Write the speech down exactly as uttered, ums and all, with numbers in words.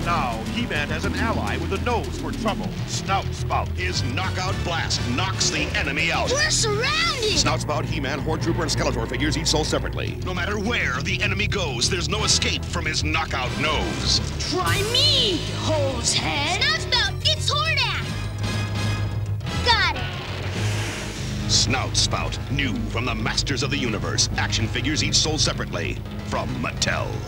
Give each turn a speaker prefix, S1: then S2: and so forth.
S1: Now, He-Man has an ally with a nose for trouble, Snout Spout.
S2: His knockout blast knocks the enemy out.
S3: We're surrounded!
S2: Snout Spout, He-Man, Horde Trooper, and Skeletor figures each sold separately. No matter where the enemy goes, there's no escape from his knockout nose.
S3: Try me, hose head! Snout Spout, it's Hordak! Got it!
S2: Snout Spout, new from the Masters of the Universe. Action figures each sold separately from Mattel.